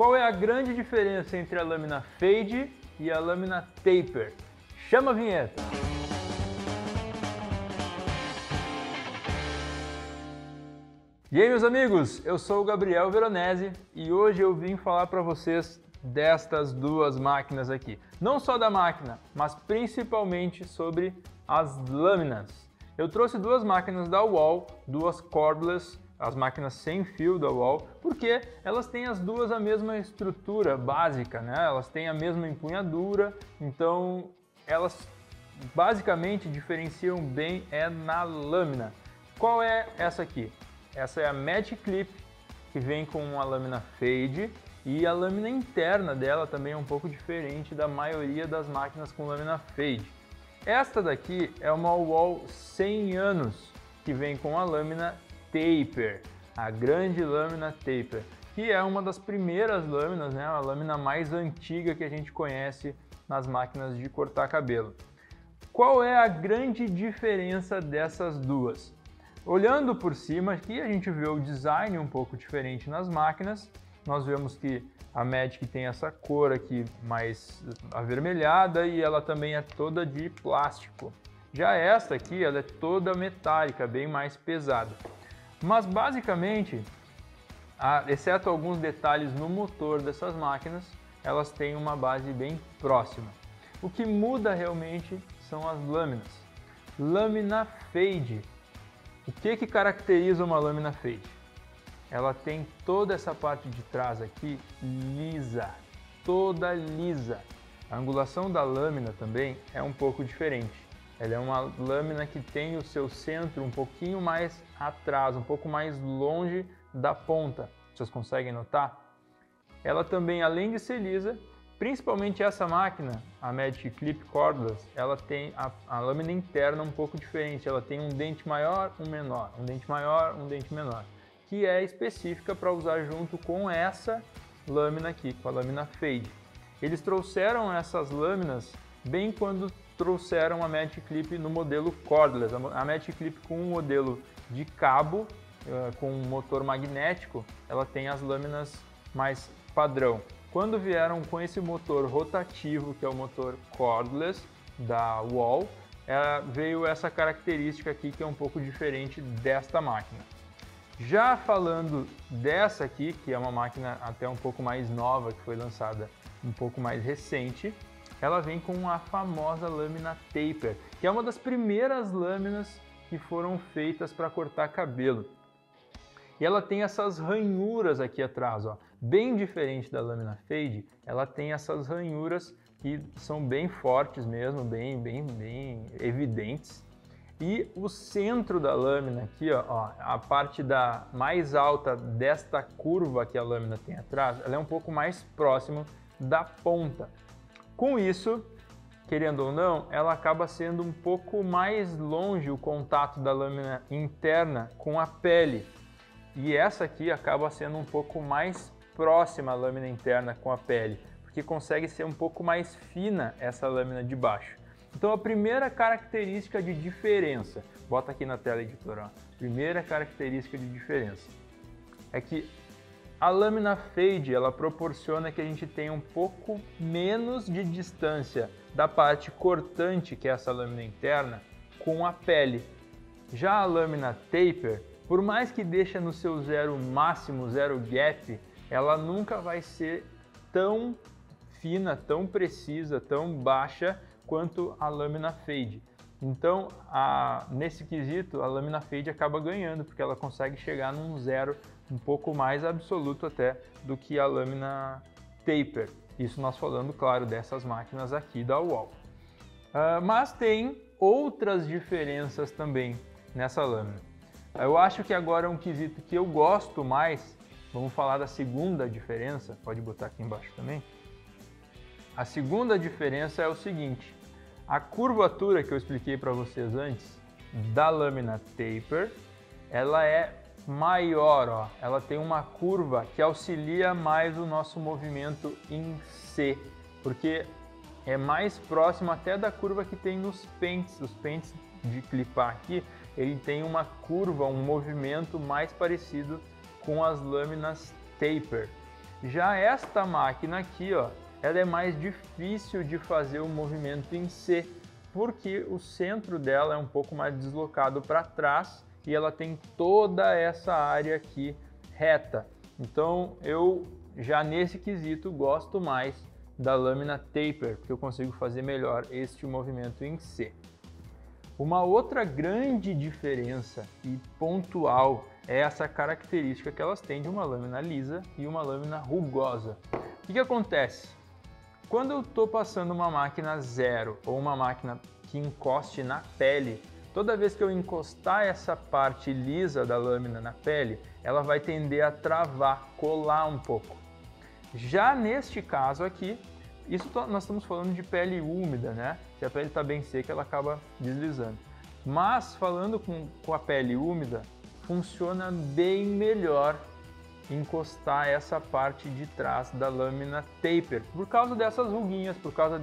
Qual é a grande diferença entre a lâmina fade e a lâmina taper? Chama a vinheta! E aí, meus amigos, eu sou o Gabriel Veronese e hoje eu vim falar para vocês destas duas máquinas aqui. Não só da máquina, mas principalmente sobre as lâminas. Eu trouxe duas máquinas da Wall, duas cordless, as máquinas sem fio da Wall, porque elas têm as duas a mesma estrutura básica, né? Elas têm a mesma empunhadura, então elas basicamente diferenciam bem na lâmina. Qual é essa aqui? Essa é a Magic Clip, que vem com uma lâmina fade, e a lâmina interna dela também é um pouco diferente da maioria das máquinas com lâmina fade. Esta daqui é uma Wall 100 anos, que vem com a lâmina taper, a grande lâmina taper, que é uma das primeiras lâminas, né, a lâmina mais antiga que a gente conhece nas máquinas de cortar cabelo. Qual é a grande diferença dessas duas? Olhando por cima aqui, a gente vê o design um pouco diferente nas máquinas. Nós vemos que a Magic tem essa cor aqui mais avermelhada e ela também é toda de plástico. Já esta aqui, ela é toda metálica, bem mais pesada. Mas basicamente, exceto alguns detalhes no motor dessas máquinas, elas têm uma base bem próxima. O que muda realmente são as lâminas. Lâmina fade. O que caracteriza uma lâmina fade? Ela tem toda essa parte de trás aqui lisa, toda lisa. A angulação da lâmina também é um pouco diferente. Ela é uma lâmina que tem o seu centro um pouquinho mais atrás, um pouco mais longe da ponta. Vocês conseguem notar? Ela também, além de ser lisa, principalmente essa máquina, a Magic Clip Cordless, ela tem a lâmina interna um pouco diferente. Ela tem um dente maior, um menor, um dente maior, um dente menor, que é específica para usar junto com essa lâmina aqui, com a lâmina fade. Eles trouxeram essas lâminas bem quando trouxeram a Magic Clip no modelo Cordless. A Magic Clip com um modelo de cabo, com um motor magnético, ela tem as lâminas mais padrão. Quando vieram com esse motor rotativo, que é o motor cordless da Wall, veio essa característica aqui que é um pouco diferente desta máquina. Já falando dessa aqui, que é uma máquina até um pouco mais nova, que foi lançada um pouco mais recente, ela vem com a famosa lâmina taper, que é uma das primeiras lâminas que foram feitas para cortar cabelo. E ela tem essas ranhuras aqui atrás, ó, bem diferente da lâmina fade, ela tem essas ranhuras que são bem fortes mesmo, bem evidentes. E o centro da lâmina aqui, ó, a parte mais alta desta curva que a lâmina tem atrás, ela é um pouco mais próximo da ponta. Com isso, querendo ou não, ela acaba sendo um pouco mais longe o contato da lâmina interna com a pele. E essa aqui acaba sendo um pouco mais próxima à lâmina interna com a pele, porque consegue ser um pouco mais fina essa lâmina de baixo. Então a primeira característica de diferença, bota aqui na tela, editor, ó. Primeira característica de diferença é que a lâmina fade, ela proporciona que a gente tenha um pouco menos de distância da parte cortante, que é essa lâmina interna, com a pele. Já a lâmina taper, por mais que deixe no seu zero máximo, zero gap, ela nunca vai ser tão fina, tão precisa, tão baixa quanto a lâmina fade. Então, nesse quesito, a lâmina fade acaba ganhando, porque ela consegue chegar num zero um pouco mais absoluto até do que a lâmina taper. Isso nós falando, claro, dessas máquinas aqui da Wall. Mas tem outras diferenças também nessa lâmina. Eu acho que agora é um quesito que eu gosto mais. Vamos falar da segunda diferença, pode botar aqui embaixo também. A segunda diferença é o seguinte: a curvatura que eu expliquei para vocês antes da lâmina taper, ela é maior, ó. Ela tem uma curva que auxilia mais o nosso movimento em C, porque é mais próximo até da curva que tem nos pentes. Os pentes de clipar aqui, ele tem uma curva, um movimento mais parecido com as lâminas taper. Já esta máquina aqui, ó, ela é mais difícil de fazer o movimento em C, porque o centro dela é um pouco mais deslocado para trás e ela tem toda essa área aqui reta. Então eu já nesse quesito gosto mais da lâmina taper, porque eu consigo fazer melhor este movimento em C. Uma outra grande diferença e pontual é essa característica que elas têm de uma lâmina lisa e uma lâmina rugosa. O que acontece? Quando eu estou passando uma máquina zero ou uma máquina que encoste na pele, toda vez que eu encostar essa parte lisa da lâmina na pele, ela vai tender a travar, colar um pouco. Já neste caso aqui, nós estamos falando de pele úmida, né? Se a pele está bem seca, ela acaba deslizando. Mas falando com a pele úmida, funciona bem melhor encostar essa parte de trás da lâmina taper, por causa dessas ruguinhas, por causa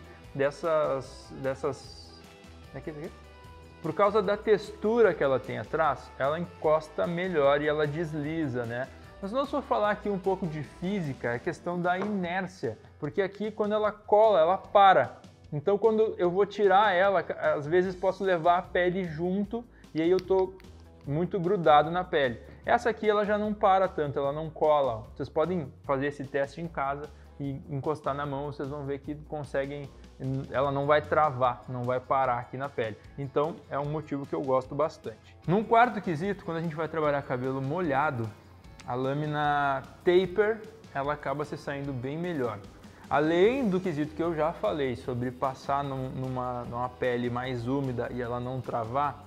por causa da textura que ela tem atrás, ela encosta melhor e ela desliza, né? Mas nós vamos falar aqui um pouco de física, a questão da inércia, porque aqui quando ela cola, ela para. Então quando eu vou tirar ela, às vezes posso levar a pele junto e aí eu tô muito grudado na pele. Essa aqui ela já não para tanto, ela não cola. Vocês podem fazer esse teste em casa e encostar na mão, vocês vão ver que conseguem, ela não vai travar, não vai parar aqui na pele. Então é um motivo que eu gosto bastante. Num quarto quesito, quando a gente vai trabalhar cabelo molhado, a lâmina taper ela acaba se saindo bem melhor. Além do quesito que eu já falei sobre passar numa pele mais úmida e ela não travar,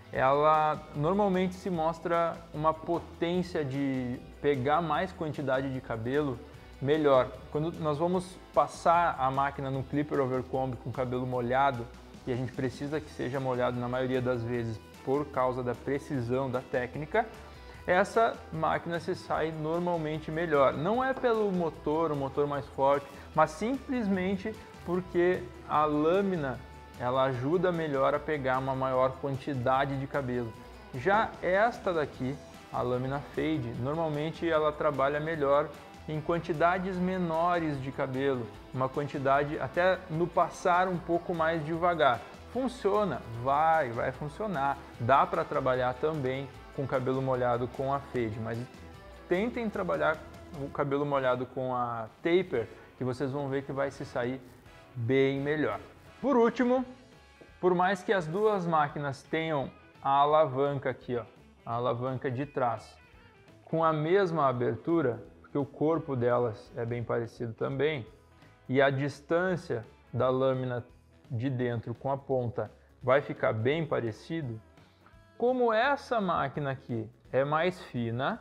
ela normalmente se mostra uma potência de pegar mais quantidade de cabelo melhor. Quando nós vamos passar a máquina no clipper overcomb com cabelo molhado, e a gente precisa que seja molhado na maioria das vezes por causa da precisão da técnica, essa máquina se sai normalmente melhor. Não é pelo motor, o motor mais forte, mas simplesmente porque a lâmina ela ajuda melhor a pegar uma maior quantidade de cabelo. Já esta daqui, a lâmina fade, normalmente ela trabalha melhor em quantidades menores de cabelo, uma quantidade até no passar um pouco mais devagar. Funciona, vai funcionar, dá para trabalhar também com cabelo molhado com a fade, mas tentem trabalhar o cabelo molhado com a taper, que vocês vão ver que vai se sair bem melhor. Por último, por mais que as duas máquinas tenham a alavanca aqui, ó, a alavanca de trás, com a mesma abertura, porque o corpo delas é bem parecido também, e a distância da lâmina de dentro com a ponta vai ficar bem parecido, como essa máquina aqui é mais fina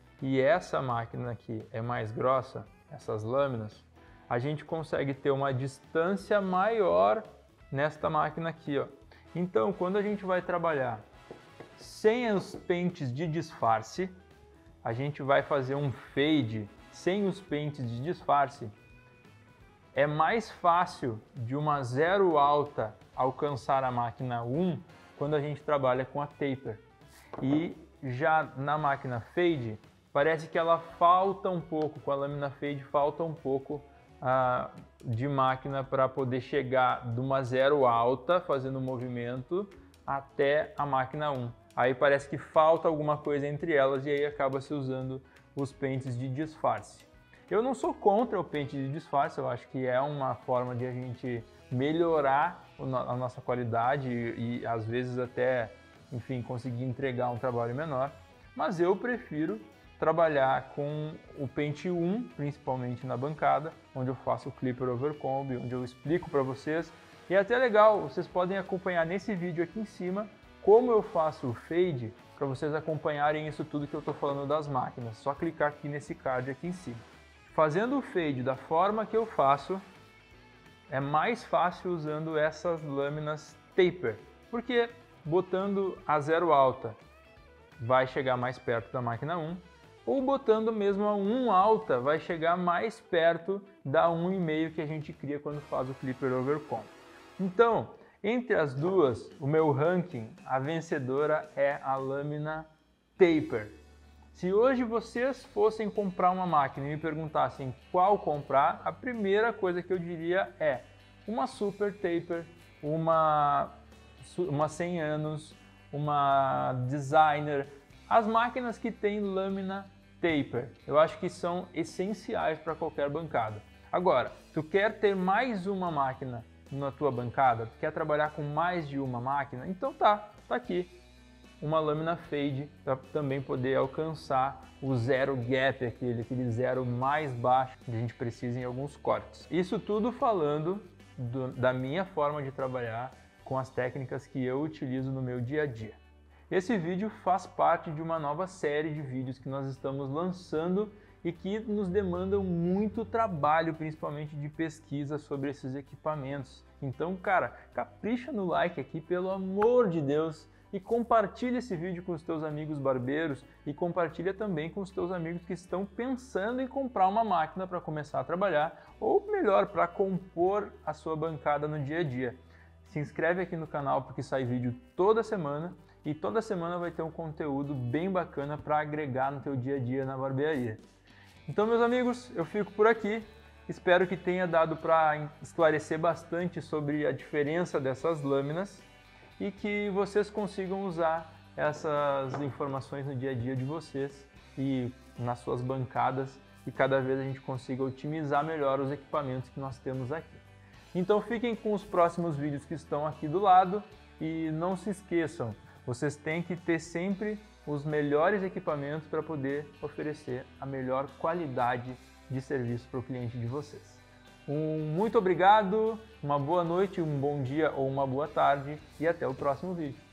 e essa máquina aqui é mais grossa, essas lâminas, a gente consegue ter uma distância maior nesta máquina aqui, ó. Então, quando a gente vai trabalhar sem os pentes de disfarce, a gente vai fazer um fade sem os pentes de disfarce, é mais fácil de uma zero alta alcançar a máquina 1 quando a gente trabalha com a taper. E já na máquina fade, parece que ela falta um pouco, com a lâmina fade falta um pouco de máquina para poder chegar de uma zero alta, fazendo o movimento, até a máquina 1. Aí parece que falta alguma coisa entre elas e aí acaba se usando os pentes de disfarce. Eu não sou contra o pente de disfarce, eu acho que é uma forma de a gente melhorar a nossa qualidade e às vezes até, enfim, conseguir entregar um trabalho menor, mas eu prefiro trabalhar com o pente 1, principalmente na bancada, onde eu faço o clipper overcomb, onde eu explico para vocês. E é até legal, vocês podem acompanhar nesse vídeo aqui em cima como eu faço o fade, para vocês acompanharem isso tudo que eu estou falando das máquinas. Só clicar aqui nesse card aqui em cima. Fazendo o fade da forma que eu faço, é mais fácil usando essas lâminas taper, porque botando a zero alta vai chegar mais perto da máquina 1, ou botando mesmo a 1 alta vai chegar mais perto da 1,5 que a gente cria quando faz o clipper overcomb. Então, entre as duas, o meu ranking, a vencedora é a lâmina taper. Se hoje vocês fossem comprar uma máquina e me perguntassem qual comprar, a primeira coisa que eu diria é uma Super Taper, uma 100 anos, uma Designer, as máquinas que têm lâmina taper. Eu acho que são essenciais para qualquer bancada. Agora, tu quer ter mais uma máquina na tua bancada, tu quer trabalhar com mais de uma máquina, então tá aqui uma lâmina fade para também poder alcançar o zero gap, aquele zero mais baixo que a gente precisa em alguns cortes. Isso tudo falando da minha forma de trabalhar com as técnicas que eu utilizo no meu dia a dia. Esse vídeo faz parte de uma nova série de vídeos que nós estamos lançando e que nos demandam muito trabalho, principalmente de pesquisa sobre esses equipamentos. Então, cara, capricha no like aqui, pelo amor de Deus, e compartilha esse vídeo com os teus amigos barbeiros e compartilha também com os teus amigos que estão pensando em comprar uma máquina para começar a trabalhar, ou melhor, para compor a sua bancada no dia a dia. Se inscreve aqui no canal porque sai vídeo toda semana e toda semana vai ter um conteúdo bem bacana para agregar no teu dia a dia na barbearia. Então, meus amigos, eu fico por aqui. Espero que tenha dado para esclarecer bastante sobre a diferença dessas lâminas e que vocês consigam usar essas informações no dia a dia de vocês e nas suas bancadas e cada vez a gente consiga otimizar melhor os equipamentos que nós temos aqui. Então fiquem com os próximos vídeos que estão aqui do lado e não se esqueçam, vocês têm que ter sempre os melhores equipamentos para poder oferecer a melhor qualidade de serviço para o cliente de vocês. Muito obrigado, uma boa noite, um bom dia ou uma boa tarde e até o próximo vídeo.